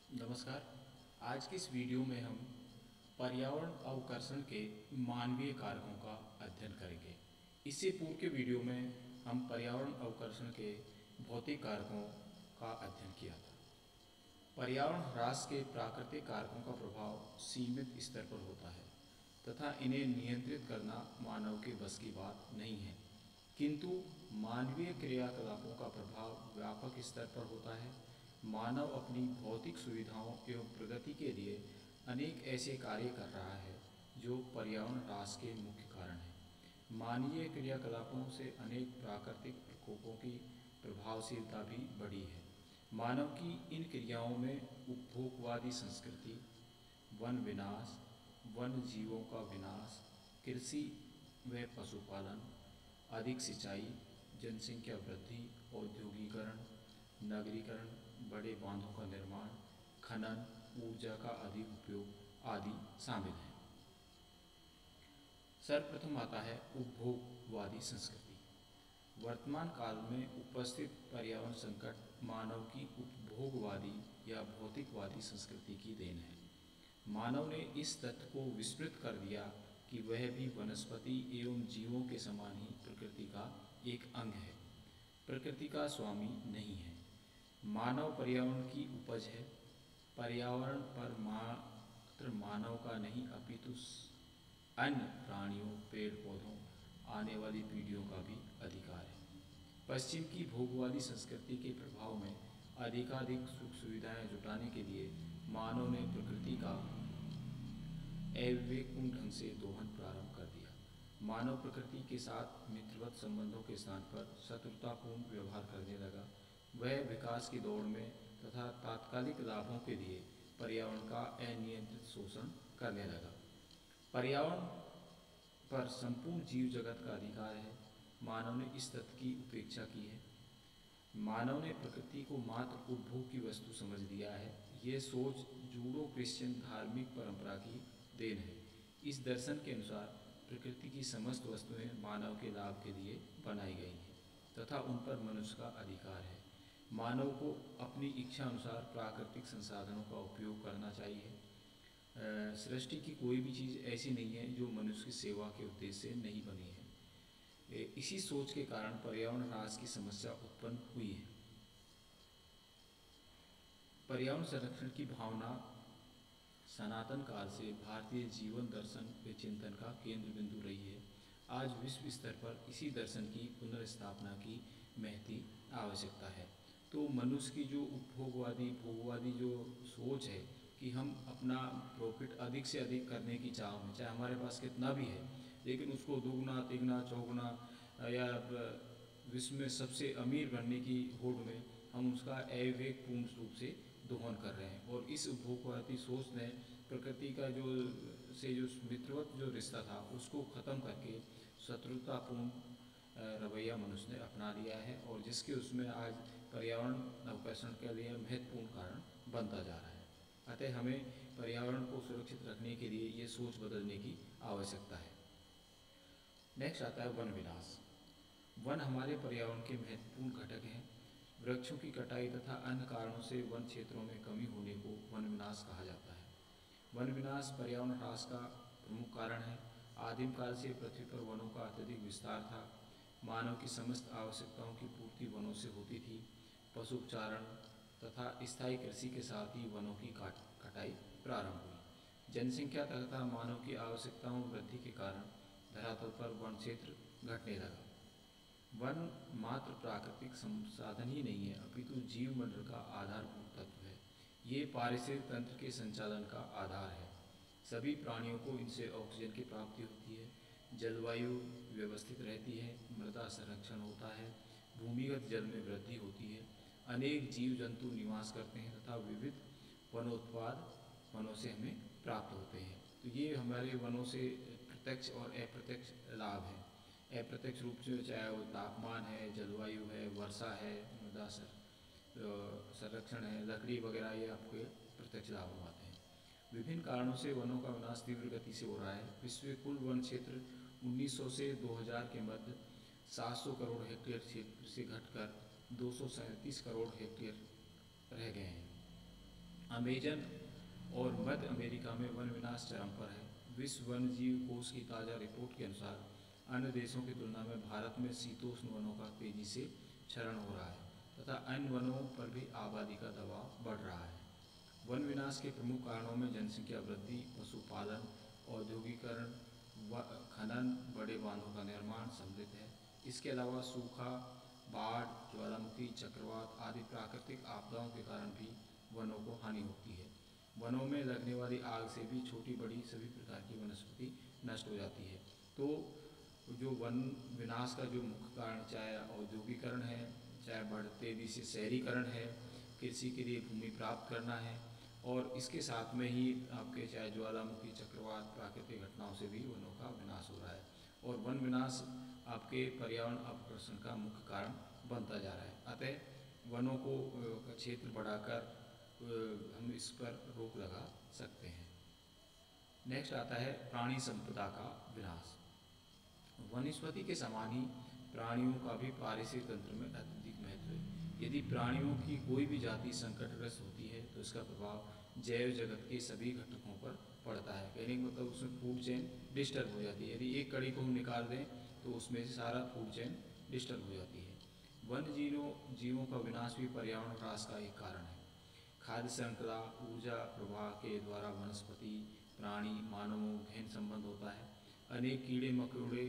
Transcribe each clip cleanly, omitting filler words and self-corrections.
नमस्कार। आज की इस वीडियो में हम पर्यावरण अवकर्षण के मानवीय कारकों का अध्ययन करेंगे। इससे पूर्व के वीडियो में हम पर्यावरण अवकर्षण के भौतिक कारकों का अध्ययन किया था। पर्यावरण ह्रास के प्राकृतिक कारकों का प्रभाव सीमित स्तर पर होता है तथा इन्हें नियंत्रित करना मानव के बस की बात नहीं है, किंतु मानवीय क्रियाकलापों का प्रभाव व्यापक स्तर पर होता है। मानव अपनी भौतिक सुविधाओं एवं प्रगति के लिए अनेक ऐसे कार्य कर रहा है जो पर्यावरण ह्रास के मुख्य कारण हैं। मानवीय क्रियाकलापों से अनेक प्राकृतिक प्रकोपों की प्रभावशीलता भी बढ़ी है। मानव की इन क्रियाओं में उपभोगवादी संस्कृति, वन विनाश, वन जीवों का विनाश, कृषि व पशुपालन, अधिक सिंचाई, जनसंख्या वृद्धि, औद्योगिकरण, नगरीकरण, बड़े बांधों का निर्माण, खनन, ऊर्जा का अधिक उपयोग आदि शामिल हैं। सर्वप्रथम आता है उपभोगवादी संस्कृति। वर्तमान काल में उपस्थित पर्यावरण संकट मानव की उपभोगवादी या भौतिकवादी संस्कृति की देन है। मानव ने इस तथ्य को विस्मृत कर दिया कि वह भी वनस्पति एवं जीवों के समान ही प्रकृति का एक अंग है, प्रकृति का स्वामी नहीं है। मानव पर्यावरण की उपज है। पर्यावरण पर मात्र मानव का नहीं अपितु अन्य प्राणियों, पेड़ पौधों, आने वाली पीढ़ियों का भी अधिकार है। पश्चिम की भोगवादी संस्कृति के प्रभाव में अधिकाधिक सुख सुविधाएं जुटाने के लिए मानव ने प्रकृति का अविवेकपूर्ण ढंग से दोहन प्रारंभ कर दिया। मानव प्रकृति के साथ मित्रवत संबंधों के स्थान पर शत्रुतापूर्ण व्यवहार करने लगा। वह विकास की दौड़ में तथा तात्कालिक लाभों के लिए पर्यावरण का अनियंत्रित शोषण करने लगा। पर्यावरण पर संपूर्ण जीव जगत का अधिकार है। मानव ने इस तथ्य की उपेक्षा की है। मानव ने प्रकृति को मात्र उपभोग की वस्तु समझ लिया है। ये सोच जूडो क्रिश्चियन धार्मिक परंपरा की देन है। इस दर्शन के अनुसार प्रकृति की समस्त वस्तुएं मानव के लाभ के लिए बनाई गई हैं तथा उन पर मनुष्य का अधिकार है। मानव को अपनी इच्छा अनुसार प्राकृतिक संसाधनों का उपयोग करना चाहिए। सृष्टि की कोई भी चीज़ ऐसी नहीं है जो मनुष्य की सेवा के उद्देश्य से नहीं बनी है। इसी सोच के कारण पर्यावरण ह्रास की समस्या उत्पन्न हुई है। पर्यावरण संरक्षण की भावना सनातन काल से भारतीय जीवन दर्शन व चिंतन का केंद्र बिंदु रही है। आज विश्व स्तर पर इसी दर्शन की पुनर्स्थापना की महती आवश्यकता है। तो मनुष्य की जो उपभोगवादी भोगवादी जो सोच है कि हम अपना प्रॉफिट अधिक से अधिक करने की चाह में, चाहे हमारे पास कितना भी है, लेकिन उसको दुगना तिगना चौगुना या विश्व में सबसे अमीर बनने की होड़ में हम उसका अविवेकपूर्ण रूप से दोहन कर रहे हैं। और इस उपभोगवादी सोच ने प्रकृति का जो मित्रवत जो रिश्ता था उसको ख़त्म करके शत्रुतापूर्ण रवैया मनुष्य ने अपना लिया है, और जिसके उसमें आज पर्यावरण अवकर्षण के लिए महत्वपूर्ण कारण बनता जा रहा है। अतः हमें पर्यावरण को सुरक्षित रखने के लिए ये सोच बदलने की आवश्यकता है। नेक्स्ट आता है वन विनाश। वन हमारे पर्यावरण के महत्वपूर्ण घटक हैं। वृक्षों की कटाई तथा अन्य कारणों से वन क्षेत्रों में कमी होने को वन विनाश कहा जाता है। वन विनाश पर्यावरण ह्रास का प्रमुख कारण है। आदिम काल से पृथ्वी पर वनों का अत्यधिक विस्तार था। मानव की समस्त आवश्यकताओं की पूर्ति वनों से होती थी। पशुचारण तथा स्थायी कृषि के साथ ही वनों की कटाई प्रारंभ हुई। जनसंख्या तथा मानव की आवश्यकताओं वृद्धि के कारण धरातल पर वन क्षेत्र घटने लगा। वन मात्र प्राकृतिक संसाधन ही नहीं है अपितु जीव मंडल का आधारभूत तत्व है। ये पारिस्थितिक तंत्र के संचालन का आधार है। सभी प्राणियों को इनसे ऑक्सीजन की प्राप्ति होती है, जलवायु व्यवस्थित रहती है, मृदा संरक्षण होता है, भूमिगत जल में वृद्धि होती है, अनेक जीव जंतु निवास करते हैं तथा विविध वनोत्पाद वनों से हमें प्राप्त होते हैं। तो ये हमारे वनों से प्रत्यक्ष और अप्रत्यक्ष लाभ हैं। अप्रत्यक्ष रूप से चाहे वो तापमान है, जलवायु है, वर्षा है, मृदा संरक्षण है, लकड़ी वगैरह, ये आपको प्रत्यक्ष लाभ आते हैं। विभिन्न कारणों से वनों का विनाश तीव्र गति से हो रहा है। विश्व कुल वन क्षेत्र 1900 से 2000 के मध्य 700 करोड़ हेक्टेयर क्षेत्र से घटकर 237 करोड़ हेक्टेयर रह गए हैं। अमेजन और मध्य अमेरिका में वन विनाश चरम पर है। विश्व वन्य जीव कोष की ताज़ा रिपोर्ट के अनुसार अन्य देशों की तुलना में भारत में शीतोष्ण वनों का तेजी से क्षरण हो रहा है तथा अन्य वनों पर भी आबादी का दबाव बढ़ रहा है। वन विनाश के प्रमुख कारणों में जनसंख्या वृद्धि, पशुपालन, औद्योगिकरण, खनन, बड़े बांधों का निर्माण सम्मिलित है। इसके अलावा सूखा, बाढ़, ज्वालामुखी, चक्रवात आदि प्राकृतिक आपदाओं के कारण भी वनों को हानि होती है। वनों में लगने वाली आग से भी छोटी बड़ी सभी प्रकार की वनस्पति नष्ट हो जाती है। तो जो वन विनाश का जो मुख्य कारण चाहे औद्योगिकरण है, चाहे बढ़ते तेजी से शहरीकरण है, कृषि के लिए भूमि प्राप्त करना है, और इसके साथ में ही आपके चाहे ज्वालामुखी, चक्रवात, प्राकृतिक घटनाओं से भी वनों का विनाश हो रहा है। और वन विनाश आपके पर्यावरण अपकर्षण का मुख्य कारण बनता जा रहा है। अतः वनों को का क्षेत्र बढ़ाकर हम इस पर रोक लगा सकते हैं। नेक्स्ट आता है प्राणी संपदा का विनाश। वनस्पति के समान ही प्राणियों का भी पारिस्थितिक तंत्र में अत्यधिक महत्व है। यदि प्राणियों की कोई भी जाति संकटग्रस्त होती है तो इसका प्रभाव जैव जगत के सभी घटकों पर पड़ता है। कहने का मतलब उसमें फूड चेन डिस्टर्ब हो जाती है। यदि एक कड़ी को हम निकाल दें तो उसमें से सारा फूड चेन डिस्टर्ब हो जाती है। वन्य जीवों का विनाश भी पर्यावरण ह्रास का एक कारण है। खाद्य श्रृंखला, ऊर्जा प्रवाह के द्वारा वनस्पति, प्राणी, मानवों गहन संबंध होता है। अनेक कीड़े मकोड़े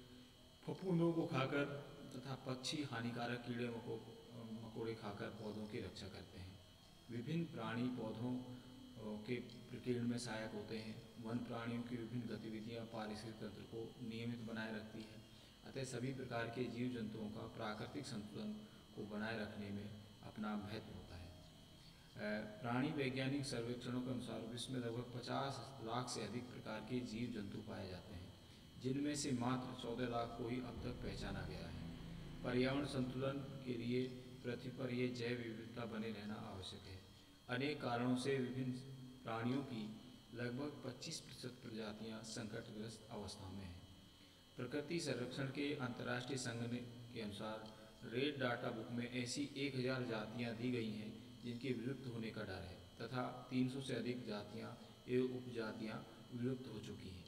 फफूंदों को खाकर तथा पक्षी हानिकारक कीड़े मकोड़े खाकर पौधों की रक्षा करते हैं। विभिन्न प्राणी पौधों के प्रकीर्णन में सहायक होते हैं। वन प्राणियों की विभिन्न गतिविधियां पारिस्थितिक तंत्र को नियमित बनाए रखती है। अतः सभी प्रकार के जीव जंतुओं का प्राकृतिक संतुलन को बनाए रखने में अपना महत्व होता है। प्राणी वैज्ञानिक सर्वेक्षणों के अनुसार विश्व में लगभग 50 लाख से अधिक प्रकार के जीव जंतु पाए जाते हैं, जिनमें से मात्र 14 लाख को ही अब तक पहचाना गया है। पर्यावरण संतुलन के लिए पृथ्वी पर यह जैव विविधता बने रहना आवश्यक है। अनेक कारणों से विभिन्न प्राणियों की लगभग 25% प्रजातियां संकटग्रस्त अवस्था में हैं। प्रकृति संरक्षण के अंतर्राष्ट्रीय संघ के अनुसार रेड डाटा बुक में ऐसी 1000 जातियां दी गई हैं जिनके विलुप्त होने का डर है तथा 300 से अधिक जातियां एवं उपजातियां विलुप्त हो चुकी हैं।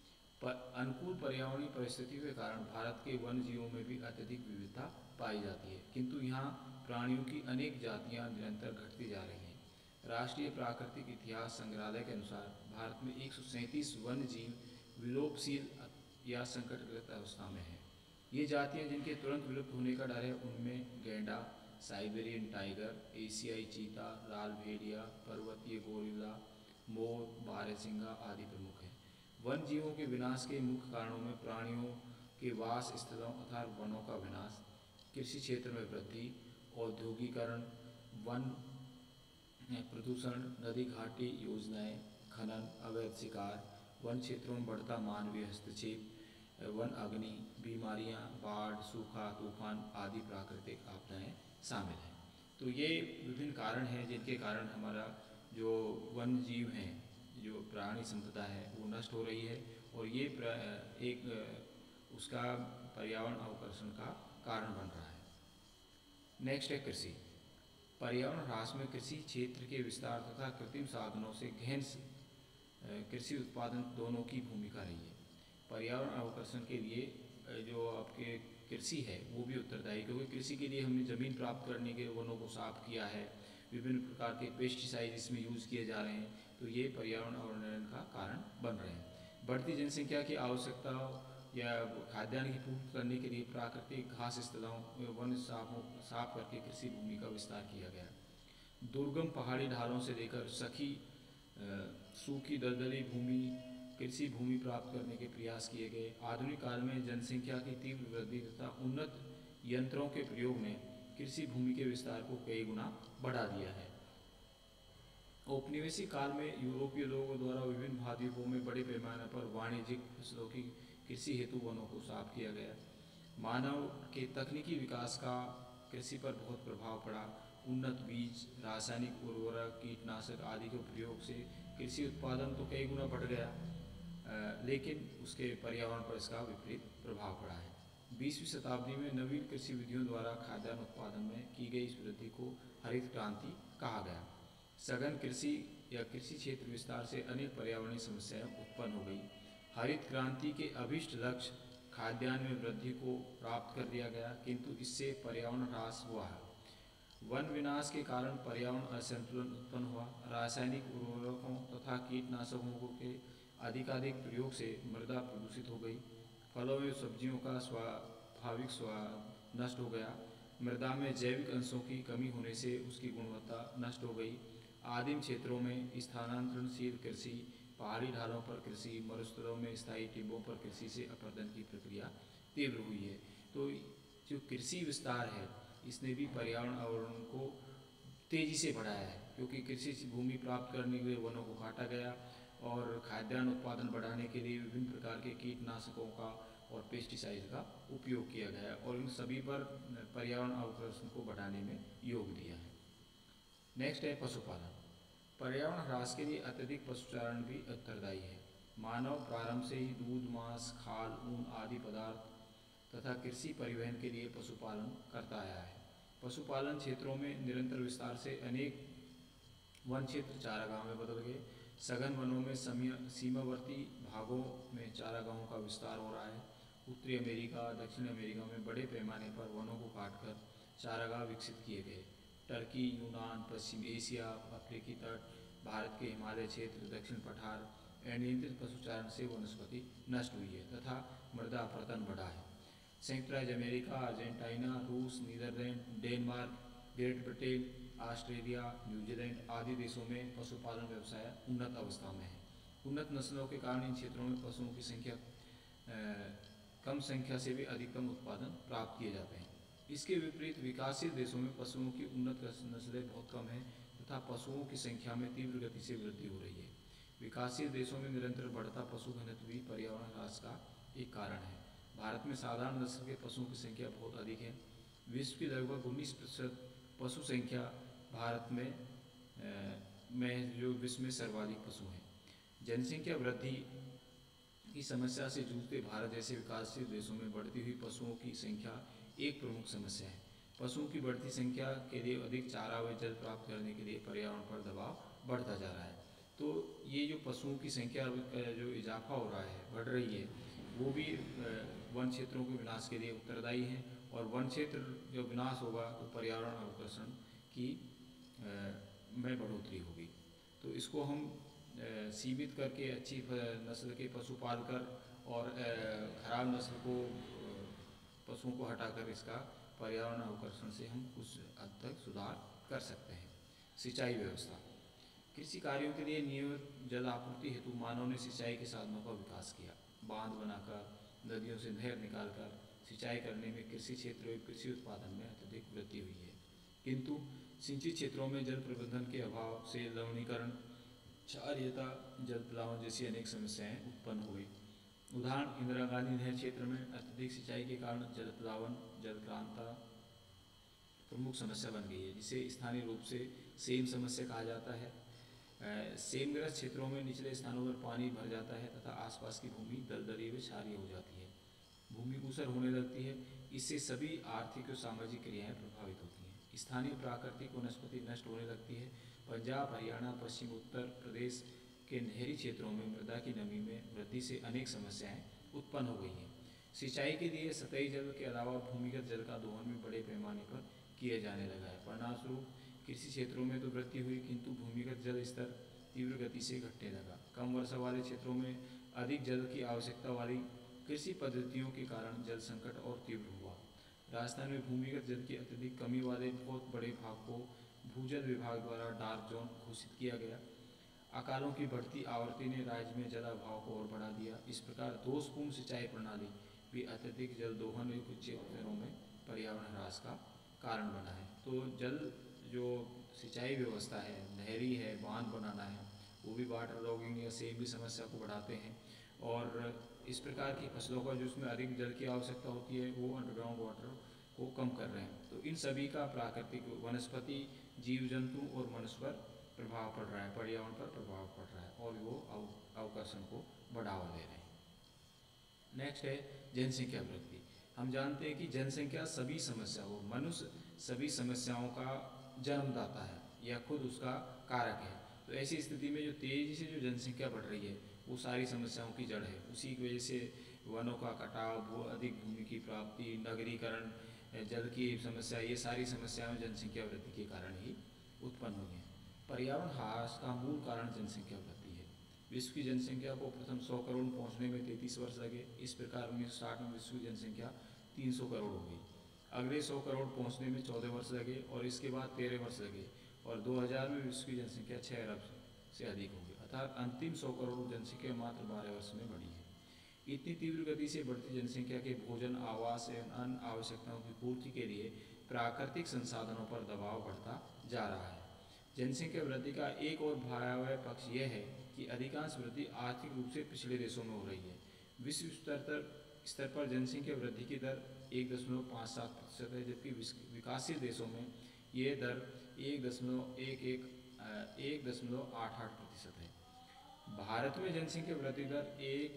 अनुकूल पर्यावरणीय परिस्थितियों के कारण भारत के वन जीवों में भी अत्यधिक विविधता पाई जाती है, किंतु यहाँ प्राणियों की अनेक जातियाँ निरंतर घटती जा रही हैं। राष्ट्रीय प्राकृतिक इतिहास संग्रहालय के अनुसार भारत में 137 वन्य जीव विलोपशील या संकटग्रस्त अवस्था में हैं। ये जातियाँ जिनके तुरंत विलुप्त होने का डर है उनमें गैंडा, साइबेरियन टाइगर, एशियाई चीता, लाल भेड़िया, पर्वतीय गोरिल्ला, मोर, बारहसिंगा आदि प्रमुख हैं। वन जीवों के विनाश के मुख्य कारणों में प्राणियों के वास स्थलों अर्थात वनों का विनाश, कृषि क्षेत्र में वृद्धि, औद्योगिकरण, वन प्रदूषण, नदी घाटी योजनाएं, खनन, अवैध शिकार, वन क्षेत्रों में बढ़ता मानवीय हस्तक्षेप, वन अग्नि, बीमारियां, बाढ़, सूखा, तूफान आदि प्राकृतिक आपदाएं शामिल हैं। तो ये विभिन्न कारण हैं जिनके कारण हमारा जो वन जीव हैं, जो प्राणी संपदा है वो नष्ट हो रही है और ये एक उसका पर्यावरण अवकर्षण का कारण बन रहा है। नेक्स्ट है कृषि। पर्यावरण ह्रास में कृषि क्षेत्र के विस्तार तथा कृत्रिम साधनों से गहन कृषि उत्पादन दोनों की भूमिका रही है। पर्यावरण अवकर्षण के लिए जो आपके कृषि है वो भी उत्तरदायी, क्योंकि कृषि के लिए हमने ज़मीन प्राप्त करने के वनों को साफ किया है, विभिन्न प्रकार के पेस्टिसाइड इसमें यूज़ किए जा रहे हैं, तो ये पर्यावरण अवनयन का कारण बन रहे हैं। बढ़ती जनसंख्या की आवश्यकता या खाद्यान्न की पूर्ति करने के लिए प्राकृतिक घास स्थलों वन साफ करके कृषि भूमि का विस्तार किया गया। दुर्गम पहाड़ी ढालों से लेकर सूखी दलदली भूमि कृषि भूमि प्राप्त करने के प्रयास किए गए। आधुनिक काल में जनसंख्या की तीव्र वृद्धि तथा उन्नत यंत्रों के प्रयोग ने कृषि भूमि के विस्तार को कई गुना बढ़ा दिया है। औपनिवेशिक काल में यूरोपीय लोगों द्वारा विभिन्न महाद्वीपों में बड़े पैमाने पर वाणिज्यिक फसलों की कृषि हेतु वनों को साफ किया गया। मानव के तकनीकी विकास का कृषि पर बहुत प्रभाव पड़ा। उन्नत बीज, रासायनिक उर्वरक, कीटनाशक आदि के प्रयोग से कृषि उत्पादन तो कई गुना बढ़ गया, लेकिन उसके पर्यावरण पर इसका विपरीत प्रभाव पड़ा है। 20वीं शताब्दी में नवीन कृषि विधियों द्वारा खाद्यान्न उत्पादन में की गई इस वृद्धि को हरित क्रांति कहा गया। सघन कृषि या कृषि क्षेत्र विस्तार से अनेक पर्यावरणीय समस्याएं उत्पन्न हो गई। हरित क्रांति के अभीष्ट लक्ष्य खाद्यान्न में वृद्धि को प्राप्त कर लिया गया, किंतु इससे पर्यावरण ह्रास हुआ है। वन विनाश के कारण पर्यावरण असंतुलन उत्पन्न हुआ। रासायनिक उर्वरकों तथा कीटनाशकों के अधिकाधिक प्रयोग से मृदा प्रदूषित हो गई। फलों एवं सब्जियों का स्वाभाविक स्वाद नष्ट हो गया। मृदा में जैविक अंशों की कमी होने से उसकी गुणवत्ता नष्ट हो गई। आदिम क्षेत्रों में स्थानांतरणशील कृषि, पहाड़ी ढालों पर कृषि, मरुस्थलों में स्थायी टिब्बों पर कृषि से अपरदन की प्रक्रिया तीव्र हुई है। तो जो कृषि विस्तार है इसने भी पर्यावरण आवरण को तेजी से बढ़ाया है, क्योंकि कृषि भूमि प्राप्त करने के लिए वनों को काटा गया और खाद्यान्न उत्पादन बढ़ाने के लिए विभिन्न प्रकार के कीटनाशकों का और पेस्टिसाइड का उपयोग किया गया और इन सभी पर पर्यावरण अवक्रमण को बढ़ाने में योग दिया है। नेक्स्ट है पशुपालन। पर्यावरण ह्रास के लिए अत्यधिक पशुचारण भी उत्तरदायी है। मानव प्रारंभ से ही दूध, मांस, खाल, ऊन आदि पदार्थ तथा कृषि परिवहन के लिए पशुपालन करता आया है। पशुपालन क्षेत्रों में निरंतर विस्तार से अनेक वन क्षेत्र चारागाह में बदल गए। सघन वनों में सीमावर्ती भागों में चारागाहों का विस्तार हो रहा है। उत्तरी अमेरिका, दक्षिण अमेरिका में बड़े पैमाने पर वनों को काटकर चारागाह विकसित किए गए। टर्की, यूनान, पश्चिम एशिया, अफ्रीकी तट, भारत के हिमालय क्षेत्र, दक्षिण पठार, अनियंत्रित पशुचारण से वनस्पति नष्ट हुई है तथा मृदा अपरदन बढ़ा है। संयुक्त राज्य अमेरिका, अर्जेंटीना, रूस, Netherland, Denmark, Great Britain, Australia, New Zealand आदि देशों में पशुपालन व्यवसाय उन्नत अवस्था में है। उन्नत नस्लों के कारण इन क्षेत्रों में पशुओं की संख्या कम संख्या से भी अधिकतम उत्पादन प्राप्त किए जाते हैं। इसके विपरीत विकासशील देशों में पशुओं की उन्नत नस्लें बहुत कम हैं तथा पशुओं की संख्या में तीव्र गति से वृद्धि हो रही है। विकासशील देशों में निरंतर बढ़ता पशु घनत्व भी पर्यावरण ह्रास का एक कारण है। भारत में साधारण नस्ल के पशुओं की संख्या बहुत अधिक है। विश्व की लगभग 19% पशु संख्या भारत में जो विश्व में सर्वाधिक पशु हैं। जनसंख्या वृद्धि की समस्या से जूझते भारत जैसे विकासशील देशों में बढ़ती हुई पशुओं की संख्या एक प्रमुख समस्या है। पशुओं की बढ़ती संख्या के लिए अधिक चारा व जल प्राप्त करने के लिए पर्यावरण पर दबाव बढ़ता जा रहा है। तो ये जो पशुओं की संख्या का जो इजाफा हो रहा है, बढ़ रही है, वो भी वन क्षेत्रों के विनाश के लिए उत्तरदायी हैं और वन क्षेत्र जब विनाश होगा तो पर्यावरण अवक्रमण की में बढ़ोतरी होगी। तो इसको हम सीमित करके अच्छी नस्ल के पशु पाल कर और खराब नस्ल को पशुओं को हटाकर इसका पर्यावरण अवक्रमण से हम कुछ हद तक सुधार कर सकते हैं। सिंचाई व्यवस्था। कृषि कार्यों के लिए नियमित जल आपूर्ति हेतु मानव ने सिंचाई के साधनों का विकास किया। बांध बनाकर, नदियों से नहर निकालकर सिंचाई करने में कृषि क्षेत्र और कृषि उत्पादन में अत्यधिक वृद्धि हुई है। किंतु सिंचित क्षेत्रों में जल प्रबंधन के अभाव से लवणीकरण, क्षारीयता, जल प्लावन जैसी अनेक समस्याएं उत्पन्न हुई। उदाहरण इंदिरा गांधी नहर क्षेत्र में अत्यधिक सिंचाई के कारण जल प्लावन, जलक्रांता प्रमुख समस्या बन गई है, जिसे स्थानीय रूप से सेम समस्या कहा जाता है। सेमग्रस्त क्षेत्रों में निचले स्थानों पर पानी भर जाता है तथा आसपास की भूमि दलदली व क्षारीय हो जाती है। भूमि ऊसर होने लगती है। इससे सभी आर्थिक और सामाजिक क्रियाएं प्रभावित होती हैं। स्थानीय प्राकृतिक वनस्पति नष्ट होने लगती है। पंजाब, हरियाणा, पश्चिम उत्तर प्रदेश के नहरी क्षेत्रों में मृदा की नमी में वृद्धि से अनेक समस्याएं उत्पन्न हो गई हैं। सिंचाई के लिए सतही जल के अलावा भूमिगत जल का दोहन भी बड़े पैमाने पर किया जाने लगा है। परिणामस्वरूप कृषि क्षेत्रों में तो वृद्धि हुई, किंतु भूमिगत जल स्तर तीव्र गति से घटने लगा। कम वर्षा वाले क्षेत्रों में अधिक जल की आवश्यकता वाली कृषि पद्धतियों के कारण जल संकट और तीव्र हुआ। राजस्थान में भूमिगत जल की अत्यधिक कमी वाले बहुत बड़े भाग को भूजल विभाग द्वारा डार्क जोन घोषित किया गया। अकालों की बढ़ती आवृत्ति ने राज्य में जलाभाव को और बढ़ा दिया। इस प्रकार दोषपूर्ण सिंचाई प्रणाली भी अत्यधिक जल दोहन कुछ क्षेत्रों में पर्यावरण ह्रास का कारण बना है। तो जल जो सिंचाई व्यवस्था है, नहरी है, बांध बनाना है, वो भी वाटर लॉगिंग या सेम भी समस्या को बढ़ाते हैं और इस प्रकार की फसलों का जो उसमें अधिक जल की आवश्यकता होती है वो अंडरग्राउंड वाटर को कम कर रहे हैं। तो इन सभी का प्राकृतिक वनस्पति, जीव जंतु और मनुष्य पर प्रभाव पड़ रहा है, पर्यावरण पर प्रभाव पड़ रहा है और वो अवकर्षण को बढ़ावा दे रहे हैं। नेक्स्ट है जनसंख्या वृद्धि। हम जानते हैं कि जनसंख्या सभी समस्याओं, मनुष्य सभी समस्याओं का जन्मदाता है या खुद उसका कारक है। तो ऐसी स्थिति में जो तेज़ी से जो जनसंख्या बढ़ रही है वो सारी समस्याओं की जड़ है। उसी की वजह से वनों का कटाव, अधिक भूमि की प्राप्ति, नगरीकरण, जल की समस्या, ये सारी समस्याएं जनसंख्या वृद्धि के कारण ही उत्पन्न हुई हैं। पर्यावरण ह्रास का मूल कारण जनसंख्या वृद्धि है। विश्व की जनसंख्या को प्रथम 100 करोड़ पहुंचने में 33 वर्ष लगे। इस प्रकार 1960 में विश्व की जनसंख्या 300 करोड़ हो गई। अगले 100 करोड़ पहुंचने में 14 वर्ष लगे और इसके बाद 13 वर्ष लगे और 2000 में विश्व की जनसंख्या 6 अरब से अधिक हो गई। अर्थात अंतिम 100 करोड़ जनसंख्या मात्र 12 वर्ष में बढ़ी है। इतनी तीव्र गति से बढ़ती जनसंख्या के भोजन, आवास एवं अन्य आवश्यकताओं की पूर्ति के लिए प्राकृतिक संसाधनों पर दबाव बढ़ता जा रहा है। जनसंख्या वृद्धि का एक और भयावह पक्ष यह है कि अधिकांश वृद्धि आर्थिक रूप से पिछड़े देशों में हो रही है। विश्व स्तर पर जनसंख्या वृद्धि की दर 1.57% है, जबकि विकासशील देशों में यह दर 1.88% है। भारत में जनसंख्या वृद्धि दर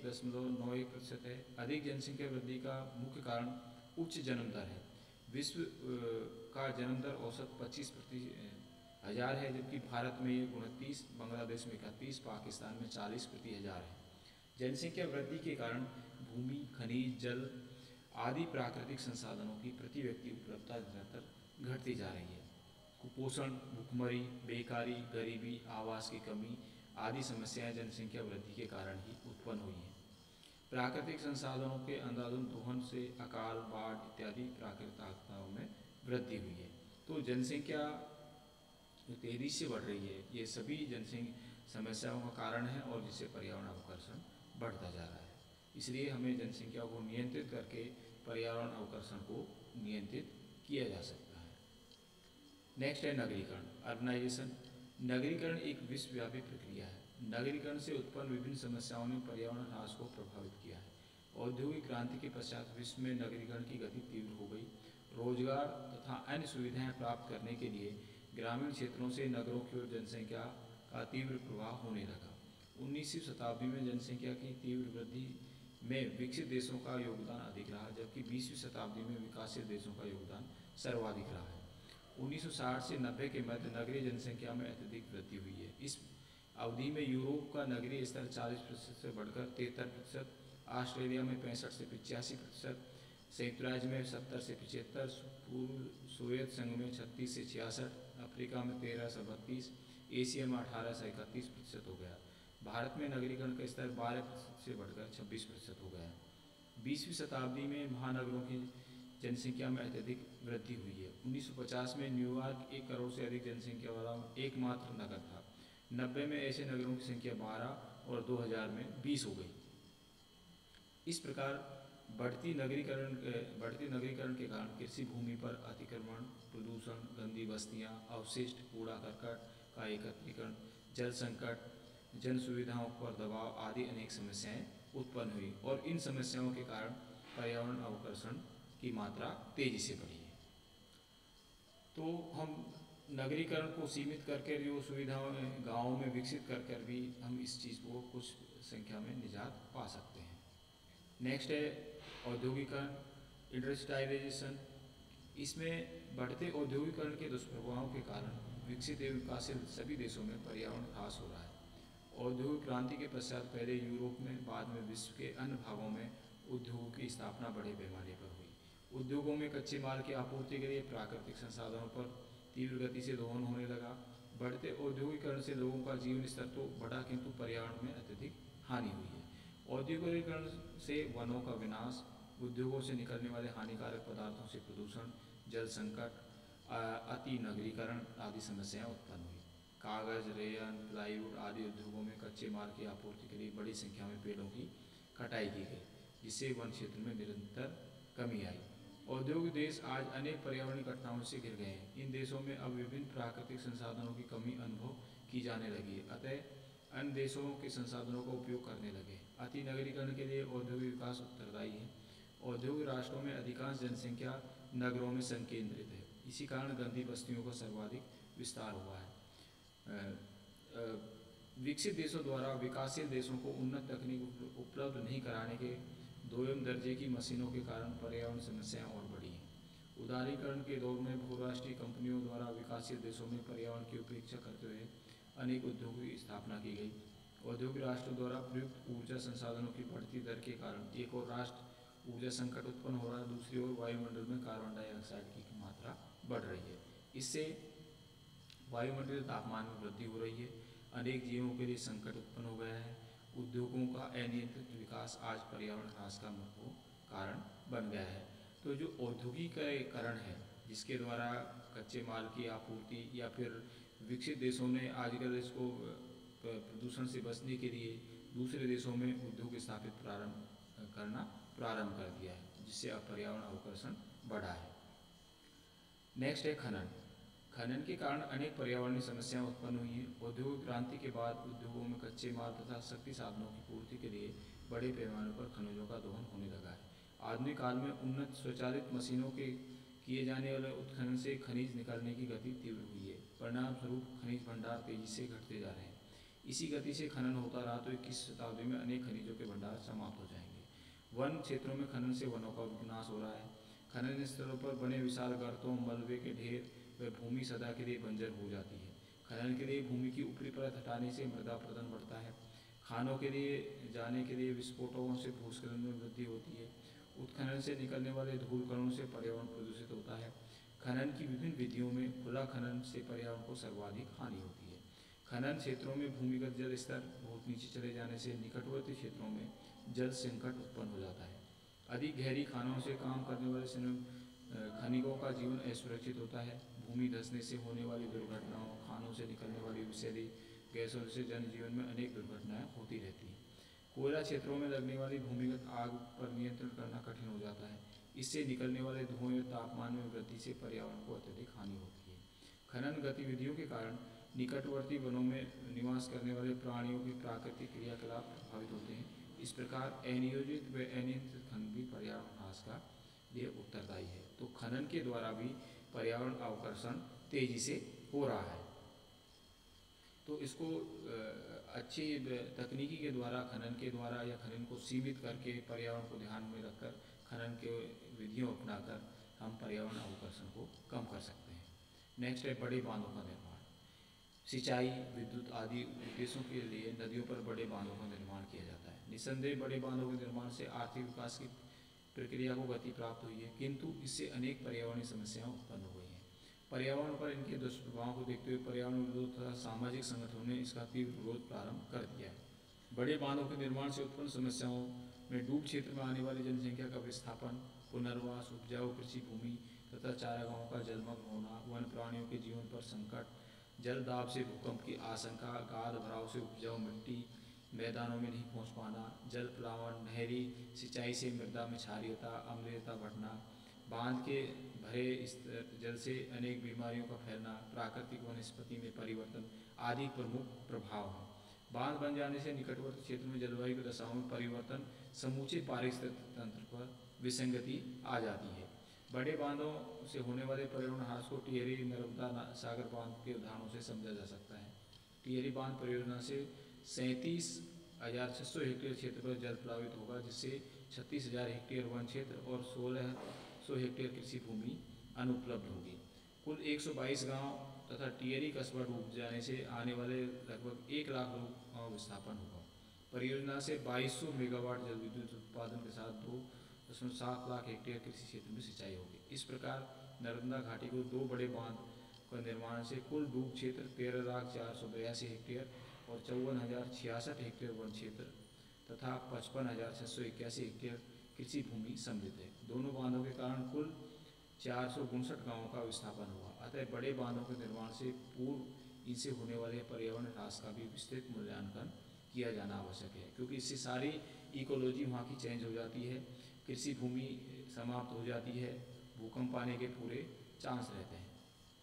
1.91% है। अधिक जनसंख्या वृद्धि का मुख्य कारण उच्च जन्म दर है। विश्व का जन्म दर औसत 25 प्रति हजार है, जबकि भारत में ये 29, बांग्लादेश में 31, पाकिस्तान में 40 प्रति हजार है। जनसंख्या वृद्धि के कारण भूमि, खनिज, जल आदि प्राकृतिक संसाधनों की प्रति व्यक्ति उपलब्धता निरंतर घटती जा रही है। कुपोषण, भुखमरी, बेकारी, गरीबी, आवास की कमी आदि समस्याएं जनसंख्या वृद्धि के कारण ही उत्पन्न हुई हैं। प्राकृतिक संसाधनों के अंधाधुंध दोहन से अकाल, बाढ़ इत्यादि प्राकृतिक आपदाओं में वृद्धि हुई है। तो जनसंख्या जो तेजी से बढ़ रही है, ये सभी जनसंख्या समस्याओं का कारण है और जिससे पर्यावरण अवकर्षण बढ़ता जा रहा है। इसलिए हमें जनसंख्या को नियंत्रित करके पर्यावरण अवकर्षण को नियंत्रित किया जा सकता है। नेक्स्ट है नगरीकरण, अर्बनाइजेशन। नगरीकरण एक विश्वव्यापी प्रक्रिया है। नगरीकरण से उत्पन्न विभिन्न समस्याओं ने पर्यावरण ह्रास को प्रभावित किया है। औद्योगिक क्रांति के पश्चात विश्व में नगरीकरण की गति तीव्र हो गई। रोजगार तथा अन्य सुविधाएं प्राप्त करने के लिए ग्रामीण क्षेत्रों से नगरों की ओर जनसंख्या का तीव्र प्रवाह होने लगा। 19वीं शताब्दी में जनसंख्या की तीव्र वृद्धि में विकसित देशों का योगदान अधिक रहा, जबकि 20वीं शताब्दी में विकासशील देशों का योगदान सर्वाधिक रहा है। 1960 से 90 के मध्य नगरीय जनसंख्या में अत्यधिक वृद्धि हुई है। इस अवधि में यूरोप का नगरीय स्तर 40% से बढ़कर 73%, ऑस्ट्रेलिया में 65 से 85%, संयुक्त राज्य में 70 से 75%, पूर्व सोवियत संघ में 36 से 66%, अफ्रीका में 13 से 32%, एशिया में 18 से 31% हो गया। भारत में नगरीकरण का स्तर 12% से बढ़कर 26% हो गया। 20वीं शताब्दी में महानगरों की जनसंख्या में अत्यधिक वृद्धि हुई है। 1950 में न्यूयॉर्क 1 करोड़ से अधिक जनसंख्या वाला एकमात्र नगर था। 90 में ऐसे नगरों की संख्या 12 और 2000 में 20 हो गई। इस प्रकार बढ़ती नगरीकरण के कारण कृषि भूमि पर अतिक्रमण, प्रदूषण, गंदी बस्तियां, अवशिष्ट कूड़ा करकट का एकत्रीकरण, जल संकट, जन सुविधाओं पर दबाव आदि अनेक समस्याएं उत्पन्न हुई और इन समस्याओं के कारण पर्यावरण अवकर्षण की मात्रा तेजी से बढ़ी है। तो हम नगरीकरण को सीमित करके जो सुविधाओं गाँवों में विकसित कर भी हम इस चीज़ को कुछ संख्या में निजात पा सकते हैं। नेक्स्ट है औद्योगिकरण, इंडस्ट्रियलाइजेशन। इसमें बढ़ते औद्योगिकरण के दुष्प्रभावों के कारण विकसित एवं विकासशील सभी देशों में पर्यावरण ह्रास हो रहा है। औद्योगिक क्रांति के पश्चात पहले यूरोप में, बाद में विश्व के अन्य भागों में उद्योगों की स्थापना बड़े पैमाने पर हुई। उद्योगों में कच्चे माल की आपूर्ति के लिए प्राकृतिक संसाधनों पर तीव्र गति से दोहन होने लगा। बढ़ते औद्योगिकरण से लोगों का जीवन स्तर तो बढ़ा, किंतु पर्यावरण में अत्यधिक हानि हुई है। औद्योगिकरण से वनों का विनाश, उद्योगों से निकलने वाले हानिकारक पदार्थों से प्रदूषण, जल संकट, अति नगरीकरण आदि समस्याएं उत्पन्न हुई। कागज, रेयन, प्लाईवुड आदि उद्योगों में कच्चे माल की आपूर्ति के लिए बड़ी संख्या में पेड़ों की कटाई की गई, जिससे वन क्षेत्र में निरंतर कमी आई। औद्योगिक देश आज अनेक पर्यावरणीय घटनाओं से घिर गए हैं। इन देशों में अब विभिन्न प्राकृतिक संसाधनों की कमी अनुभव की जाने लगी है, अतः अन्य देशों के संसाधनों का उपयोग करने लगे। अति नगरीकरण के लिए औद्योगिक विकास उत्तरदायी है। औद्योगिक राष्ट्रों में अधिकांश जनसंख्या नगरों में संकेंद्रित है। इसी कारण गंदी बस्तियों का सर्वाधिक विस्तार हुआ है। विकसित देशों द्वारा विकासशील देशों को उन्नत तकनीक उपलब्ध नहीं कराने के दोयम दर्जे की मशीनों के कारण पर्यावरण समस्याएं और बढ़ी हैं। उदारीकरण के दौर में बहुराष्ट्रीय कंपनियों द्वारा विकासशील देशों में पर्यावरण की उपेक्षा करते हुए अनेक उद्योगों की स्थापना की गई। औद्योगिक राष्ट्रों द्वारा प्रयुक्त ऊर्जा संसाधनों की बढ़ती दर के कारण एक और राष्ट्र ऊर्जा संकट उत्पन्न हो रहा है, दूसरी ओर वायुमंडल में कार्बन डाइऑक्साइड की मात्रा बढ़ रही है। इससे वायुमंडलीय तापमान में वृद्धि हो रही है, अनेक जीवों के लिए संकट उत्पन्न हो गया है। उद्योगों का अनियंत्रित विकास आज पर्यावरण ह्रास का मुख्य कारण बन गया है। तो जो औद्योगिकीकरण है, जिसके द्वारा कच्चे माल की आपूर्ति या फिर विकसित देशों ने आजकल इसको प्रदूषण से बचने के लिए दूसरे देशों में उद्योग स्थापित करना प्रारंभ कर दिया है, जिससे अब पर्यावरण अवकर्षण बढ़ा है। नेक्स्ट है खनन। खनन के कारण अनेक पर्यावरणीय समस्याएं उत्पन्न हुई हैं। औद्योगिक क्रांति के बाद उद्योगों में कच्चे माल तथा शक्ति साधनों की पूर्ति के लिए बड़े पैमाने पर खनिजों का दोहन होने लगा है। आधुनिक काल में उन्नत स्वचालित मशीनों के किए जाने वाले उत्खनन से खनिज निकालने की गति तीव्र हुई है। परिणाम स्वरूप खनिज भंडार तेजी से घटते जा रहे हैं। इसी गति से खनन होता रहा तो 21वीं शताब्दी में अनेक खनिजों के भंडार समाप्त हो जाएंगे। वन क्षेत्रों में खनन से वनों का विनाश हो रहा है। खनन स्थलों पर बने विशाल गर्तों, मलबे के ढेर व भूमि सदा के लिए बंजर हो जाती है। खनन के लिए भूमि की ऊपरी परत हटाने से मृदा अपरदन बढ़ता है। खानों के लिए जाने के लिए विस्फोटों से भूस्खलन में वृद्धि होती है। उत्खनन से निकलने वाले धूल कणों से पर्यावरण प्रदूषित होता है। खनन की विभिन्न विधियों में खुला खनन से पर्यावरण को सर्वाधिक हानि होती है। खनन क्षेत्रों में भूमिगत जल स्तर बहुत नीचे चले जाने से निकटवर्ती क्षेत्रों में जल संकट उत्पन्न हो जाता है। अधिक गहरी खानों से काम करने वाले खनिकों का जीवन असुरक्षित होता है। भूमि धंसने से होने वाली दुर्घटनाओं, खानों से निकलने वाली विषैली गैसों से जनजीवन में अनेक दुर्घटनाएं होती रहती हैं। कोयला क्षेत्रों में लगने वाली भूमिगत आग पर नियंत्रण करना कठिन हो जाता है। इससे निकलने वाले धुएं और तापमान में वृद्धि से पर्यावरण को अत्यधिक हानि होती है। खनन गतिविधियों के कारण निकटवर्ती वनों में निवास करने वाले प्राणियों की प्राकृतिक क्रियाकलाप प्रभावित होते हैं। इस प्रकार अनियोजित व अनियंत्रित खनन भी पर्यावरण ह्रास का लिए उत्तरदायी है। तो खनन के द्वारा भी पर्यावरण अवकर्षण तेजी से हो रहा है। तो इसको अच्छी तकनीकी के द्वारा, खनन के द्वारा या खनन को सीमित करके पर्यावरण को ध्यान में रखकर खनन के विधियों अपनाकर हम पर्यावरण अवकर्षण को कम कर सकते हैं। नेक्स्ट है बड़े बांधों का निर्माण। सिंचाई, विद्युत आदि उद्देश्यों के लिए नदियों पर बड़े बांधों का निर्माण किया जाता है। निस्संदेह बड़े बांधों के निर्माण से आर्थिक विकास की प्रक्रिया को गति प्राप्त हुई है, किंतु इससे अनेक पर्यावरणीय समस्याएं उत्पन्न हो गई हैं। पर्यावरण पर इनके दुष्प्रभावों को देखते हुए पर्यावरण विरोध तथा सामाजिक संगठनों ने इसका तीव्र विरोध प्रारंभ कर दिया है। बड़े बांधों के निर्माण से उत्पन्न समस्याओं में डूब क्षेत्र में आने वाली जनसंख्या का विस्थापन, पुनर्वास, उपजाऊ कृषि भूमि तथा चारागाहों का जलमग्न होना, वन प्राणियों के जीवन पर संकट, जल दाब से भूकंप की आशंका, गाद भराव से उपजाऊ मिट्टी मैदानों में नहीं पहुंच पाना, जल प्लावन, नहरी सिंचाई से मृदा में क्षारीयता, अम्लीयता बढ़ना, बांध के भरे जल से अनेक बीमारियों का फैलना, प्राकृतिक वनस्पति में परिवर्तन आदि प्रमुख प्रभाव हैं। बांध बन जाने से निकटवर्ती क्षेत्र में जलवायु की दशाओं में परिवर्तन, समूचे पारिस्थितिक तंत्र पर विसंगति आ जाती है। बड़े बांधों से होने वाले पर्यावरण ह्रास को टिहरी नर्मदा सागर बांध के उदाहरणों से समझा जा सकता है। टिहरी बांध परियोजना से 37,600 हेक्टेयर क्षेत्र पर जल प्लावित होगा, जिससे 36,000 हेक्टेयर वन क्षेत्र और 1,600 हेक्टेयर कृषि भूमि अनुपलब्ध होगी। कुल 122 गांव तथा टिहरी कस्बा डूब जाने से आने वाले लगभग 1 लाख लोगों का विस्थापन होगा। परियोजना से 2200 मेगावाट जल विद्युत उत्पादन के साथ 2.7 लाख हेक्टेयर कृषि क्षेत्र में सिंचाई होगी। इस प्रकार नर्मदा घाटी को 2 बड़े बांध का निर्माण से कुल डूब क्षेत्र 13,482 हेक्टेयर और 54,066 हेक्टेयर वन क्षेत्र तथा 55,681 हेक्टेयर कृषि भूमि सम्मिलित है। दोनों बांधों के कारण कुल 459 गांवों का विस्थापन हुआ। अतः बड़े बांधों के निर्माण से पूर्व इनसे होने वाले पर्यावरण ह्रास का भी विस्तृत मूल्यांकन किया जाना आवश्यक है, क्योंकि इससे सारी इकोलॉजी वहाँ की चेंज हो जाती है, कृषि भूमि समाप्त हो जाती है, भूकंप आने के पूरे चांस रहते हैं।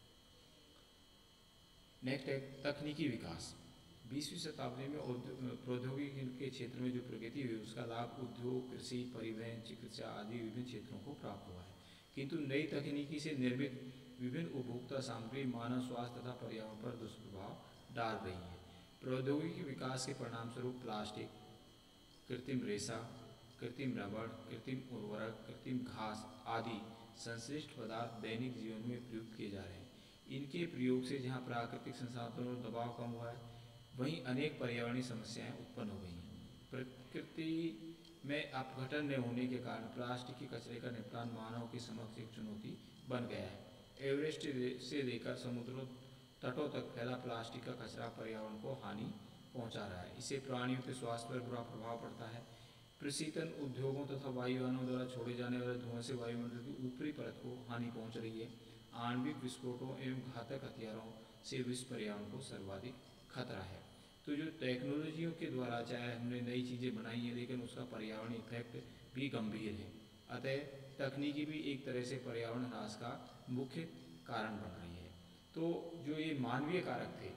नेक्स्ट है तकनीकी विकास। 20वीं शताब्दी में प्रौद्योगिकी के क्षेत्र में जो प्रगति हुई उसका लाभ उद्योग, कृषि, परिवहन, चिकित्सा आदि विभिन्न क्षेत्रों को प्राप्त हुआ है, किंतु नई तकनीकी से निर्मित विभिन्न उपभोक्ता सामग्री मानव स्वास्थ्य तथा पर्यावरण पर दुष्प्रभाव डाल रही है। प्रौद्योगिकी विकास के परिणामस्वरूप प्लास्टिक, कृत्रिम रेशा, कृत्रिम रबड़, कृत्रिम उर्वरक, कृत्रिम घास आदि संश्लिष्ट पदार्थ दैनिक जीवन में प्रयुक्त किए जा रहे हैं। इनके प्रयोग से जहाँ प्राकृतिक संसाधनों पर दबाव कम हुआ है, वहीं अनेक पर्यावरणीय समस्याएं उत्पन्न हो गई हैं। प्रकृति में अपघटन न होने के कारण प्लास्टिक के कचरे का निपटान मानव के समक्ष एक चुनौती बन गया है। एवरेस्ट से लेकर समुद्रों तटों तक फैला प्लास्टिक का कचरा पर्यावरण को हानि पहुंचा रहा है। इससे प्राणियों के स्वास्थ्य पर बुरा प्रभाव पड़ता है। प्रशीतन उद्योगों तथा वायुयानों द्वारा छोड़े जाने वाले धुआं से वायुमंडल की ऊपरी परत को हानि पहुंच रही है। आणविक विस्फोटों एवं घातक हथियारों से विश्व पर्यावरण को सर्वाधिक खतरा है। तो जो टेक्नोलॉजियों के द्वारा चाहे हमने नई चीज़ें बनाई हैं, लेकिन उसका पर्यावरणीय इफेक्ट भी गंभीर है। अतः तकनीकी भी एक तरह से पर्यावरण ह्रास का मुख्य कारण बन रही है। तो जो ये मानवीय कारक थे,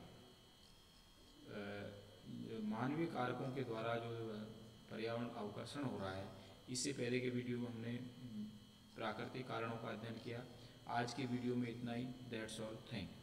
जो मानवीय कारकों के द्वारा जो पर्यावरण अवकर्षण हो रहा है, इससे पहले के वीडियो में हमने प्राकृतिक कारणों का अध्ययन किया। आज की वीडियो में इतना ही। That's all. Thank you.